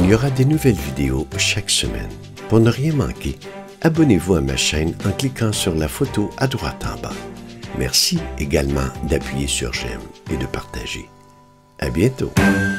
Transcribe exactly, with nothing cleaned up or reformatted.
Il y aura des nouvelles vidéos chaque semaine. Pour ne rien manquer, abonnez-vous à ma chaîne en cliquant sur la photo à droite en bas. Merci également d'appuyer sur j'aime et de partager. À bientôt!